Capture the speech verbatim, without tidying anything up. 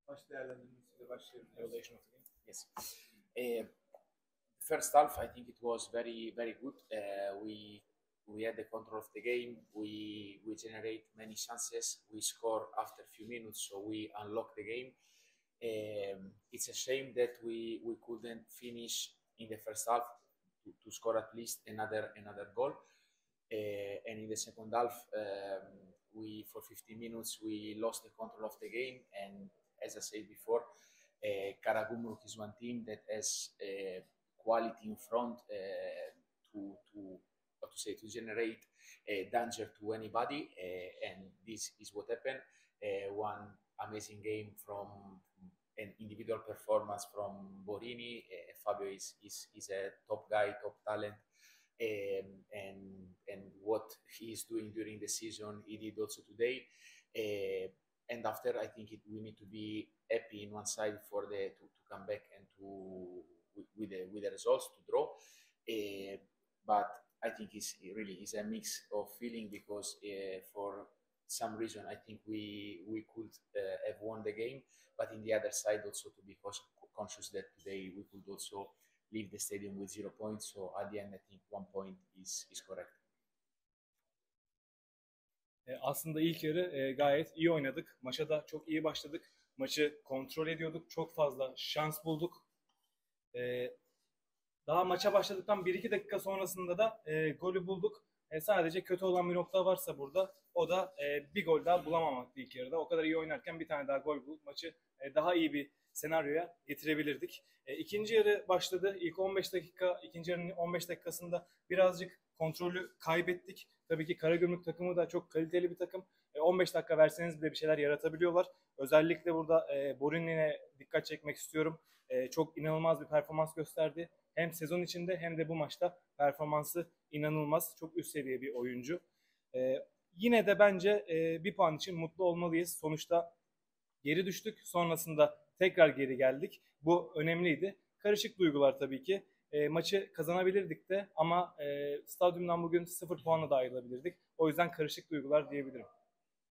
Maç değerlendirmesiyle başlayabiliriz. Evaluation of the game. Yes. Uh, first half, I think it was very, very good. Uh, we we had the control of the game. We we generate many chances. We score after a few minutes, so we unlock the game. Um, it's a shame that we we couldn't finish in the first half to, to score at least another another goal. Uh, and in the second half, um, we for fifteen minutes we lost the control of the game. And as I said before, uh, Karagümrük is one team that has uh, quality in front uh, to to what to say to generate uh, danger to anybody, uh, and this is what happened. Uh, one amazing game from an individual performance from Borini. Uh, Fabio is, is is a top guy, top talent. Um, and and what he is doing during the season, he did also today. Uh, and after, I think it, we need to be happy in one side for the to, to come back and to with, with the with the results to draw. Uh, but I think it's it really is a mix of feeling because uh, for some reason I think we we could uh, have won the game, but in the other side also to be conscious that today we could also leave the stadium with zero points. So at the end, I think one point is is correct. Aslında ilk yarı e, gayet iyi oynadık. Maça da çok iyi başladık. Maçı kontrol ediyorduk. Çok fazla şans bulduk. E, daha maça başladıktan bir iki dakika sonrasında da e, golü bulduk. E, sadece kötü olan bir nokta varsa burada o da e, bir gol daha bulamamak ilk yarıda. O kadar iyi oynarken bir tane daha gol bulup maçı e, daha iyi bir senaryoya getirebilirdik. E, ikinci yarı başladı. İlk on beş dakika, ikinci yarının on beş dakikasında birazcık kontrolü kaybettik. Tabii ki Karagümrük takımı da çok kaliteli bir takım. E, on beş dakika verseniz bile bir şeyler yaratabiliyorlar. Özellikle burada e, Borini'ne dikkat çekmek istiyorum. E, çok inanılmaz bir performans gösterdi. Hem sezon içinde hem de bu maçta performansı inanılmaz. Çok üst seviye bir oyuncu. E, yine de bence e, bir puan için mutlu olmalıyız. Sonuçta geri düştük. Sonrasında tekrar geri geldik. Bu önemliydi. Karışık duygular tabii ki. E, maçı kazanabilirdik de ama e, stadyumdan bugün sıfır puanla da ayrılabilirdik. O yüzden karışık duygular diyebilirim.